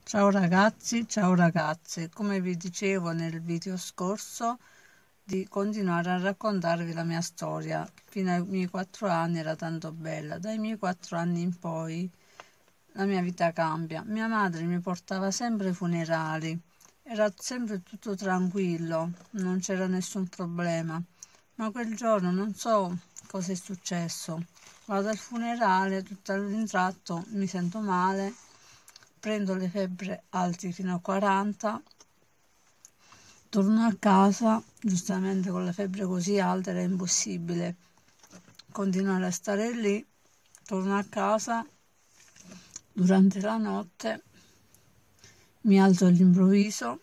Ciao ragazzi, ciao ragazze, come vi dicevo nel video scorso di continuare a raccontarvi la mia storia. Fino ai miei 4 anni era tanto bella, dai miei 4 anni in poi la mia vita cambia. Mia madre mi portava sempre ai funerali, era sempre tutto tranquillo, non c'era nessun problema, ma quel giorno non so cosa è successo. Vado al funerale, tutto all'intratto mi sento male, prendo le febbri alte fino a 40, torno a casa, giustamente con la febbre così alta era impossibile continuare a stare lì, torno a casa, durante la notte mi alzo all'improvviso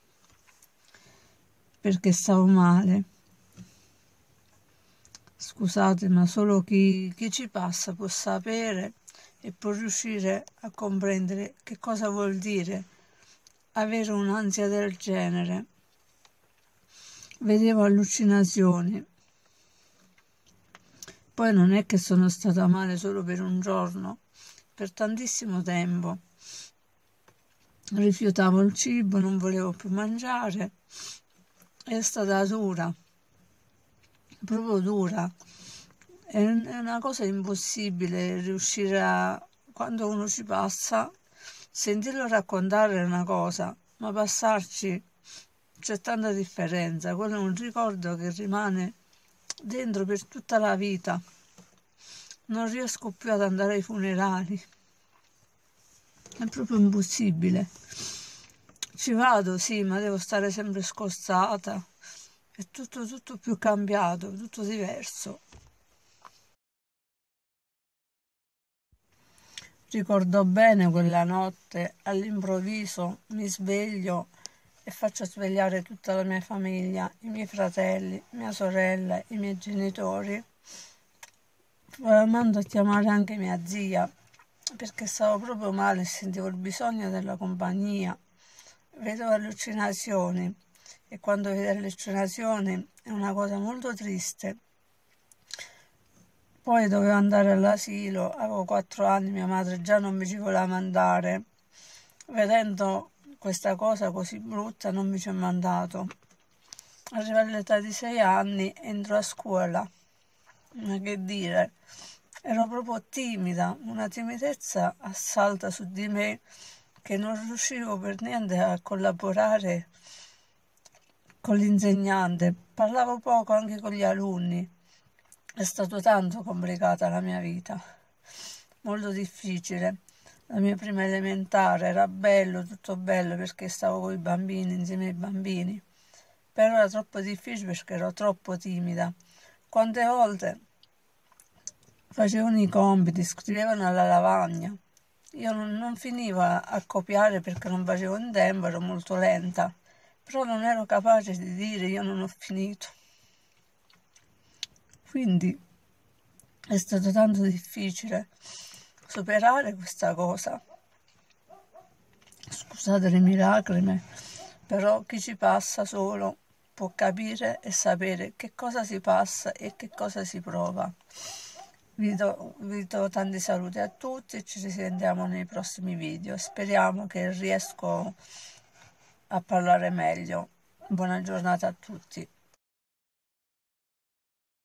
perché stavo male. Scusate, ma solo chi ci passa può sapere e può riuscire a comprendere che cosa vuol dire avere un'ansia del genere. Vedevo allucinazioni. Poi non è che sono stata male solo per un giorno, per tantissimo tempo. Rifiutavo il cibo, non volevo più mangiare. È stata dura, proprio dura. È una cosa impossibile riuscire a, quando uno ci passa, sentirlo raccontare è una cosa, ma passarci c'è tanta differenza. Quello è un ricordo che rimane dentro per tutta la vita. Non riesco più ad andare ai funerali, è proprio impossibile. Ci vado, sì, ma devo stare sempre scostata. È tutto più cambiato, tutto diverso. Ricordo bene quella notte, all'improvviso mi sveglio e faccio svegliare tutta la mia famiglia, i miei fratelli, mia sorella, i miei genitori. Mando a chiamare anche mia zia perché stavo proprio male e sentivo il bisogno della compagnia. Vedevo allucinazioni e quando vedi allucinazioni è una cosa molto triste. Poi dovevo andare all'asilo, avevo 4 anni, mia madre già non mi ci voleva mandare. Vedendo questa cosa così brutta non mi ci ha mandato. Arrivo all'età di 6 anni, entro a scuola. Ma che dire, ero proprio timida, una timidezza assalta su di me che non riuscivo per niente a collaborare con l'insegnante, parlavo poco anche con gli alunni. È stato tanto complicata la mia vita, molto difficile. La mia prima elementare era bello, tutto bello perché stavo con i bambini, insieme ai bambini, però era troppo difficile perché ero troppo timida. Quante volte facevano i compiti, scrivevano alla lavagna. Io non finivo a copiare perché non facevo in tempo, ero molto lenta, però non ero capace di dire io non ho finito. Quindi è stato tanto difficile superare questa cosa. Scusate le mie lacrime, però chi ci passa solo può capire e sapere che cosa si passa e che cosa si prova. Vi do tanti saluti a tutti e ci risentiamo nei prossimi video. Speriamo che riesco a parlare meglio. Buona giornata a tutti.